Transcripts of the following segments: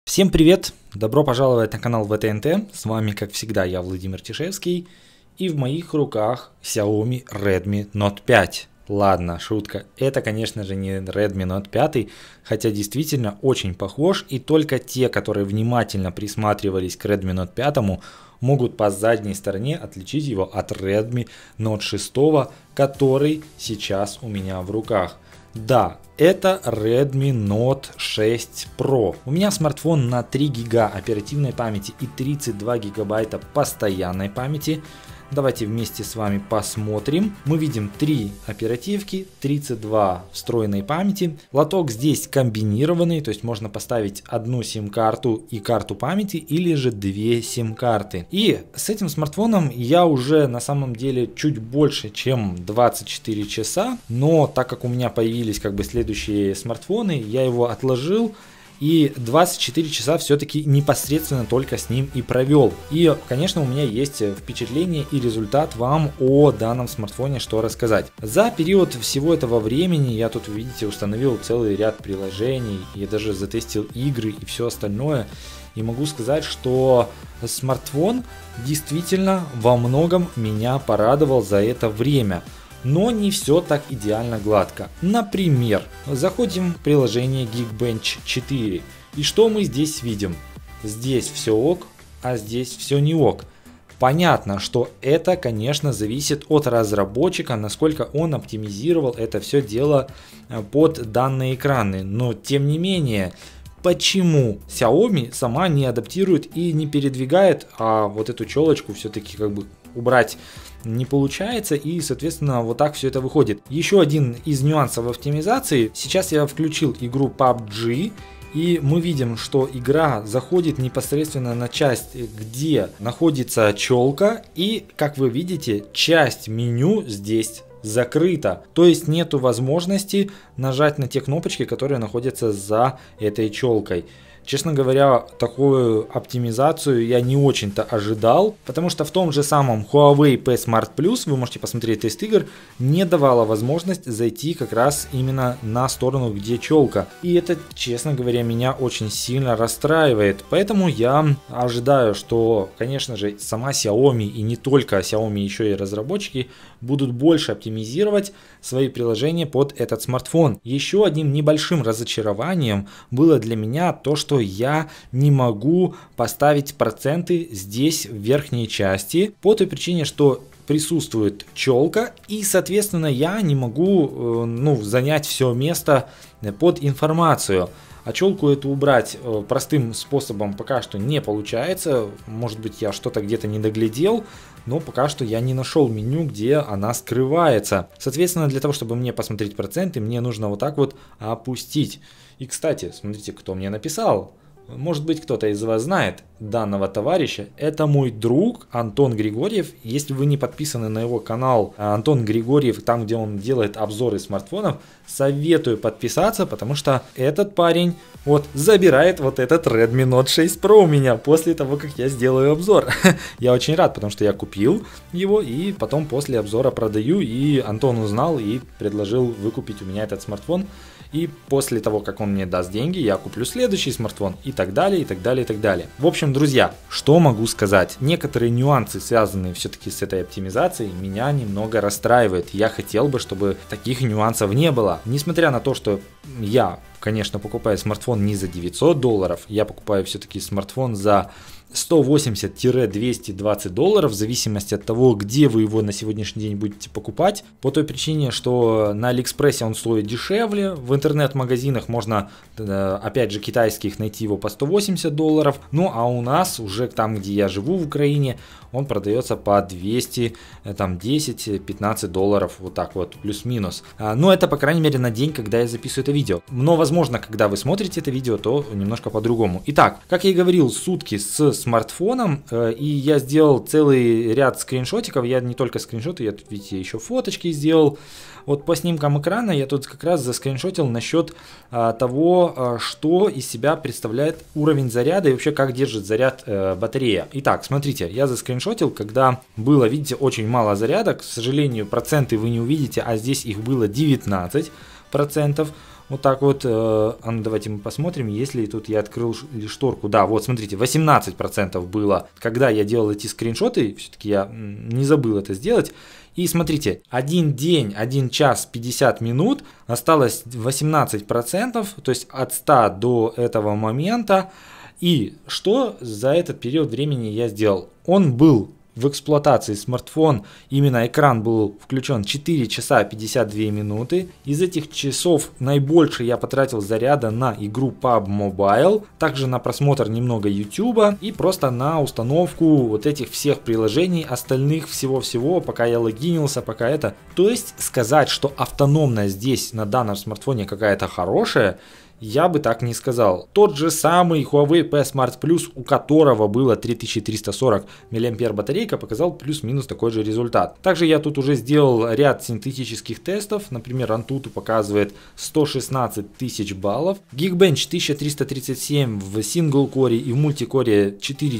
Всем привет! Добро пожаловать на канал ВТНТ. С вами, как всегда, я Владимир Тишевский. И в моих руках Xiaomi Redmi Note 5. Ладно, шутка. Это, конечно же, не Redmi Note 5, хотя действительно очень похож. И только те, которые внимательно присматривались к Redmi Note 5, могут по задней стороне отличить его от Redmi Note 6, который сейчас у меня в руках. Да, это Redmi Note 6 Pro. У меня смартфон на 3 гига оперативной памяти и 32 гигабайта постоянной памяти. Давайте вместе с вами посмотрим. Мы видим 3 оперативки, 32 встроенной памяти. Лоток здесь комбинированный, то есть можно поставить одну сим-карту и карту памяти, или же 2 сим-карты. И с этим смартфоном я уже на самом деле чуть больше, чем 24 часа. Но так как у меня появились следующие смартфоны, я его отложил. И 24 часа все-таки непосредственно только с ним и провел. И, конечно, у меня есть впечатление и результат вам о данном смартфоне, что рассказать. За период всего этого времени я тут, видите, установил целый ряд приложений. Я даже затестил игры и все остальное. И могу сказать, что смартфон действительно во многом меня порадовал за это время. Но не все так идеально гладко. Например, заходим в приложение Geekbench 4. И что мы здесь видим? Здесь все ок, а здесь все не ок. Понятно, что это, конечно, зависит от разработчика, насколько он оптимизировал это все дело под данные экраны. Но тем не менее, почему Xiaomi сама не адаптирует и не передвигает, а вот эту челочку все-таки убрать не получается, и соответственно вот так все это выходит. Еще один из нюансов оптимизации. Сейчас я включил игру PUBG, и мы видим, что игра заходит непосредственно на часть, где находится челка, и как вы видите, часть меню здесь закрыто, то есть нету возможности нажать на те кнопочки, которые находятся за этой челкой. Честно говоря, такую оптимизацию я не очень-то ожидал, потому что в том же самом Huawei P Smart Plus, вы можете посмотреть тест игр, не давала возможность зайти как раз именно на сторону, где челка. И это, честно говоря, меня очень сильно расстраивает. Поэтому я ожидаю, что, конечно же, сама Xiaomi и не только Xiaomi, еще и разработчики будут больше оптимизировать свои приложения под этот смартфон. Еще одним небольшим разочарованием было для меня то, что я не могу поставить проценты здесь в верхней части по той причине, что присутствует челка, и соответственно я не могу занять все место под информацию. А челку эту убрать простым способом пока что не получается. Может быть, я что-то где-то не доглядел, но пока что я не нашел меню, где она скрывается. Соответственно, для того, чтобы мне посмотреть проценты, мне нужно вот так вот опустить. И, кстати, смотрите, кто мне написал. Может быть, кто-то из вас знает данного товарища. Это мой друг Антон Григорьев. Если вы не подписаны на его канал Антон Григорьев, там, где он делает обзоры смартфонов, советую подписаться, потому что этот парень забирает вот этот Redmi Note 6 Pro у меня после того, как я сделаю обзор. Я очень рад, потому что я купил его и потом после обзора продаю. И Антон узнал и предложил выкупить у меня этот смартфон. И после того, как он мне даст деньги, я куплю следующий смартфон и так далее, и так далее, и так далее. В общем, друзья, что могу сказать? Некоторые нюансы, связанные все-таки с этой оптимизацией, меня немного расстраивают. Я хотел бы, чтобы таких нюансов не было. Несмотря на то, что я, конечно, покупаю смартфон не за $900, я покупаю все-таки смартфон за $180-220 в зависимости от того, где вы его на сегодняшний день будете покупать. По той причине, что на Алиэкспрессе он стоит дешевле, в интернет-магазинах можно, опять же, китайских найти его по $180. Ну а у нас уже там, где я живу в Украине, он продается по $210-15, вот так вот, плюс-минус. Но это, по крайней мере, на день, когда я записываю это видео. Но, возможно, когда вы смотрите это видео, то немножко по-другому. Итак, как я и говорил, сутки с смартфоном, и я сделал целый ряд скриншотиков. Я не только скриншоты, я тут, видите, еще фоточки сделал. Вот по снимкам экрана я тут как раз заскриншотил насчет того, что из себя представляет уровень заряда и вообще как держит заряд батарея. Итак, смотрите, я заскриншотил, когда было, видите, очень мало заряда. К сожалению, проценты вы не увидите, а здесь их было 19%. Вот так вот, давайте мы посмотрим, если тут я открыл шторку. Да, вот смотрите, 18% было, когда я делал эти скриншоты, все-таки я не забыл это сделать. И смотрите, 1 день, 1 час 50 минут, осталось 18%, то есть от 100 до этого момента. И что за этот период времени я сделал? Он был в эксплуатации, смартфон, именно экран был включен 4 часа 52 минуты. Из этих часов наибольше я потратил заряда на игру PUBG Mobile, также на просмотр немного YouTube и просто на установку вот этих всех приложений, остальных всего-всего, пока я логинился, пока это. То есть сказать, что автономность здесь на данном смартфоне какая-то хорошая, я бы так не сказал. Тот же самый Huawei P Smart Plus, у которого было 3340 мАh батарейка, показал плюс-минус такой же результат. Также я тут уже сделал ряд синтетических тестов. Например, Antutu показывает 116 тысяч баллов. Geekbench 1337 в сингл-коре и в мультикоре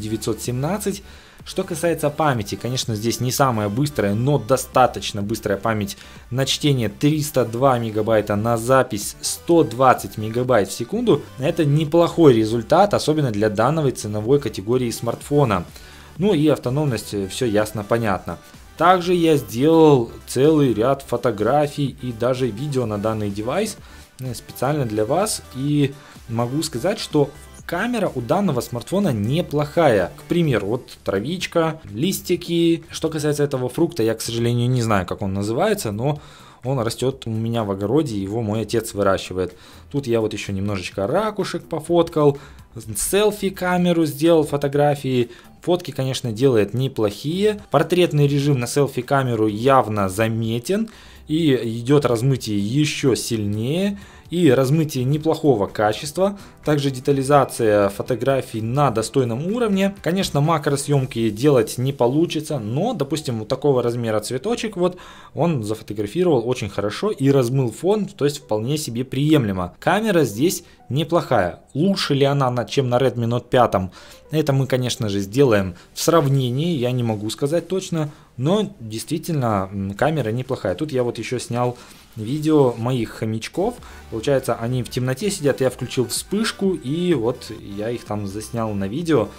4917. Что касается памяти, конечно, здесь не самая быстрая, но достаточно быстрая память на чтение 302 мегабайта, на запись 120 мегабайт в секунду. Это неплохой результат, особенно для данной ценовой категории смартфона. Ну и автономность, все ясно, понятно. Также я сделал целый ряд фотографий и даже видео на данный девайс специально для вас. И могу сказать, что камера у данного смартфона неплохая. К примеру, вот травичка, листики. Что касается этого фрукта, я, к сожалению, не знаю, как он называется, но он растет у меня в огороде, его мой отец выращивает. Тут я вот еще немножечко ракушек пофоткал, селфи-камеру сделал, фотографии. Фотки, конечно, делает неплохие. Портретный режим на селфи-камеру явно заметен. И идет размытие еще сильнее. И размытие неплохого качества. Также детализация фотографий на достойном уровне. Конечно, макросъемки делать не получится, но, допустим, вот такого размера цветочек, вот он зафотографировал очень хорошо и размыл фон, то есть вполне себе приемлемо. Камера здесь неплохая. Лучше ли она, чем на Redmi Note 5? Это мы, конечно же, сделаем в сравнении, я не могу сказать точно, но действительно камера неплохая. Тут я вот еще снял видео моих хомячков. Получается, они в темноте сидят, я включил вспышку и вот я их там заснял на видео.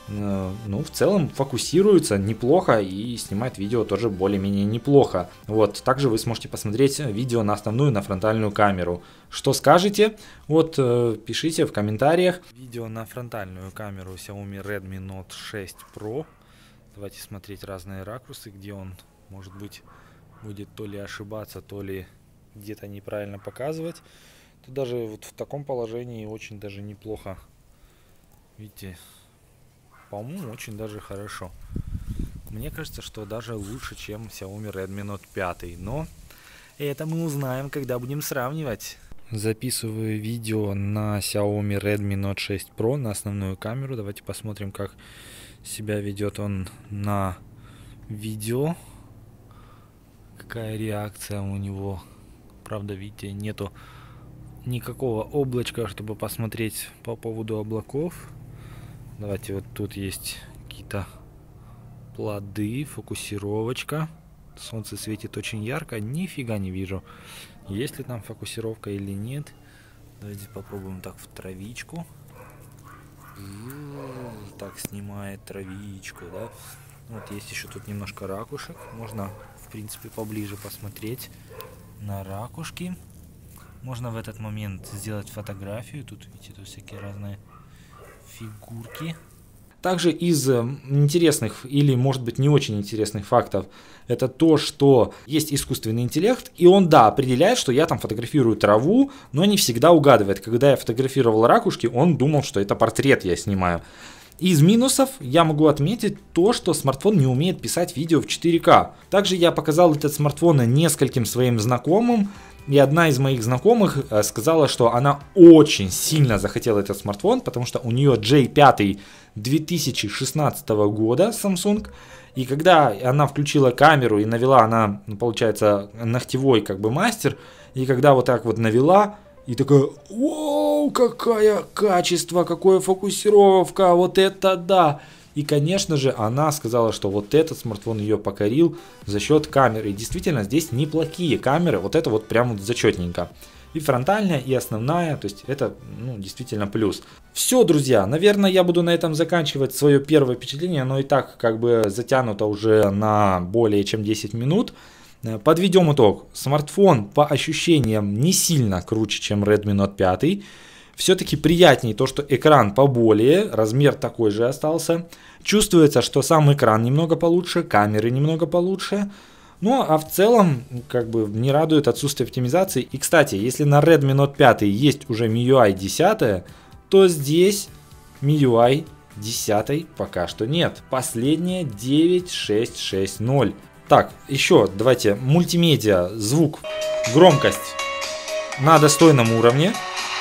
Ну, в целом фокусируются неплохо и снимает видео тоже более-менее неплохо. Вот, также вы сможете посмотреть видео на основную, на фронтальную камеру. Что скажете? Вот, пишите в комментариях. Видео на фронтальную камеру Xiaomi Redmi Note 6 Pro. Давайте смотреть разные ракурсы, где он, может быть, будет то ли ошибаться, то ли где-то неправильно показывать. Тут даже вот в таком положении очень даже неплохо. Видите, по-моему, очень даже хорошо. Мне кажется, что даже лучше, чем Xiaomi Redmi Note 5. Но это мы узнаем, когда будем сравнивать. Записываю видео на Xiaomi Redmi Note 6 Pro на основную камеру. Давайте посмотрим, как себя ведет он на видео. Какая реакция у него. Правда, видите, нету никакого облачка, чтобы посмотреть по поводу облаков. Давайте, вот тут есть какие-то плоды, фокусировочка. Солнце светит очень ярко, нифига не вижу, есть ли там фокусировка или нет. Давайте попробуем так в травичку. Так снимает травичку, да. Вот есть еще тут немножко ракушек. Можно, в принципе, поближе посмотреть на ракушки. Можно в этот момент сделать фотографию. Тут, видите, тут всякие разные фигурки. Также из интересных или, может быть, не очень интересных фактов, это то, что есть искусственный интеллект, и он, да, определяет, что я там фотографирую траву, но не всегда угадывает. Когда я фотографировал ракушки, он думал, что это портрет я снимаю. Из минусов я могу отметить то, что смартфон не умеет писать видео в 4К. Также я показал этот смартфон нескольким своим знакомым, и одна из моих знакомых сказала, что она очень сильно захотела этот смартфон, потому что у нее J5 2016 года Samsung, и когда она включила камеру и навела, она, получается, ногтевой как бы мастер, и когда вот так вот навела, и такая: вау, какое качество, какая фокусировка, вот это да. И, конечно же, она сказала, что вот этот смартфон ее покорил за счет камеры. И действительно, здесь неплохие камеры, вот это вот прям вот зачетненько. и фронтальная, и основная, то есть это действительно плюс. Все, друзья, наверное, я буду на этом заканчивать свое первое впечатление, оно и так как бы затянуто уже на более чем 10 минут. Подведем итог. Смартфон по ощущениям не сильно круче, чем Redmi Note 5. Все-таки приятнее то, что экран поболее, размер такой же остался. Чувствуется, что сам экран немного получше, камеры немного получше. Ну, а в целом, как бы не радует отсутствие оптимизации. И, кстати, если на Redmi Note 5 есть уже MIUI 10, то здесь MIUI 10 пока что нет. Последняя 9.6.6.0. Так, еще давайте мультимедиа, звук, громкость на достойном уровне.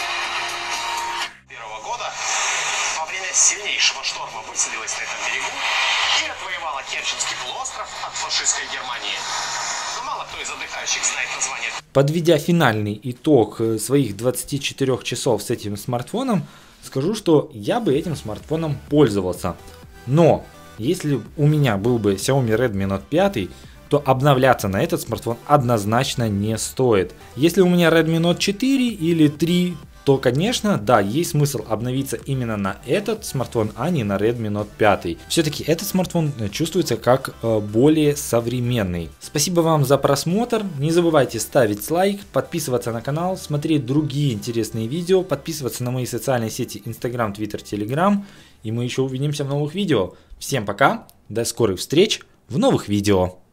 Сильнейшего шторма высадилась на этом берегу и отвоевала Керченский полуостров от фашистской Германии. Но мало кто из отдыхающих знает название. Подведя финальный итог своих 24 часов с этим смартфоном, скажу, что я бы этим смартфоном пользовался. Но если у меня был бы Xiaomi Redmi Note 5, то обновляться на этот смартфон однозначно не стоит. Если у меня Redmi Note 4 или 3, то, конечно, да, есть смысл обновиться именно на этот смартфон, а не на Redmi Note 5. Все-таки этот смартфон чувствуется как более современный. Спасибо вам за просмотр. Не забывайте ставить лайк, подписываться на канал, смотреть другие интересные видео, подписываться на мои социальные сети Instagram, Twitter, Telegram. И мы еще увидимся в новых видео. Всем пока, до скорых встреч в новых видео.